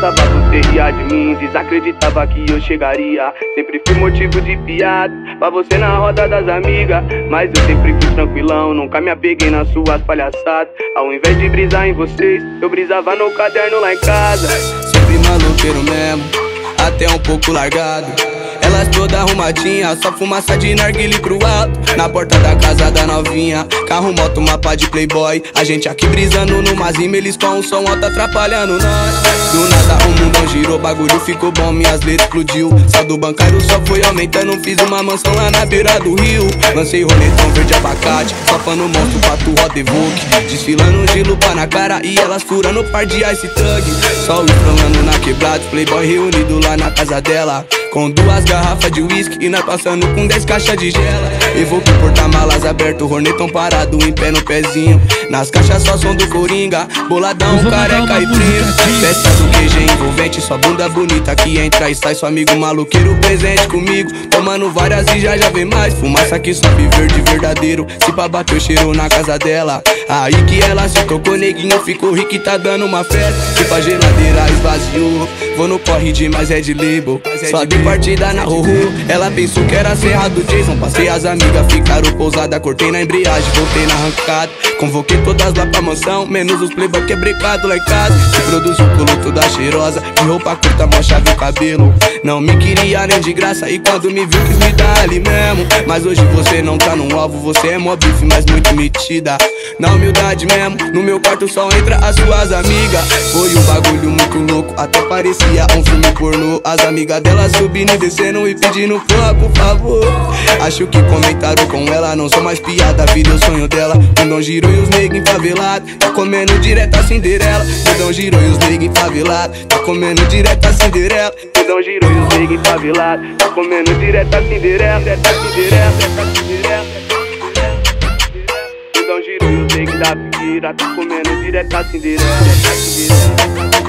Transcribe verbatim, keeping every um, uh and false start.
pensava você ria de mim, desacreditava que eu chegaria. Sempre fui motivo de piada pra você na roda das amigas, mas eu sempre fui tranquilão, nunca me apeguei nas suas palhaçadas. Ao invés de brisar em vocês, eu brisava no caderno lá em casa. Sempre maloqueiro mesmo, até um pouco largado. Elas toda arrumadinha, só fumaça de narguile pro alto. Na porta da casa da novinha, carro, moto, mapa de playboy. A gente aqui brisando numa zima, eles com um som alto atrapalhando nós. Do nada o mundão girou, bagulho ficou bom, minhas letras explodiu. Saldo bancário só foi aumentando, fiz uma mansão lá na beira do rio. Lancei roletão verde abacate, topando monstro, pato, roda evoque. Desfilando de lupa na cara e elas furando par de ice thug. Só o falando na quebrada, playboy reunido lá na casa dela, com duas garrafas de whisky e nós passando com dez caixas de gela. Evoque porta-malas aberto, hornetão parado em pé no pezinho. Nas caixas só som do Coringa, boladão, careca e prima. Festa do Q G envolvente, sua bunda bonita que entra e sai. Seu amigo maluqueiro presente comigo, tomando várias e já já vem mais. Fumaça que sobe verde verdadeiro, se pra bater o cheiro na casa dela. Aí que ela se tocou, neguinho ficou rico e tá dando uma festa. Se pra geladeira esvaziou, vou no corre de mais é de label. Só de partida na Rorô, ela pensou que era serra do Jason. Passei as amigas, ficaram pousada, cortei na embreagem, voltei na arrancada. Convoquei todas lá pra mansão, menos os playboy que é brecado lá em casa. Se produz o pulo toda cheirosa, de roupa curta, mó chave o cabelo. Não me queria nem de graça e quando me viu quis me dar ali mesmo. Mas hoje você não tá no alvo, você é mó bife, mas muito metida. Na humildade mesmo, no meu quarto só entra as suas amigas. Foi um bagulho muito louco, até parecia um filme pornô. As amigas dela subindo e descendo e pedindo porra, por favor. Acho que comentaram com ela, não sou mais piada, virou sonho dela. Mundão girou e os negros enfavelados, tá comendo direto a Cinderela. Mundão girou e os negros enfavelados, tá comendo direto a Cinderela. Mundão girou e os negros enfavelados, tá comendo direto a Cinderela. Direto a Cinderela, direto a Cinderela. Mundão girou e os negros da figueira, tá comendo direto a Cinderela.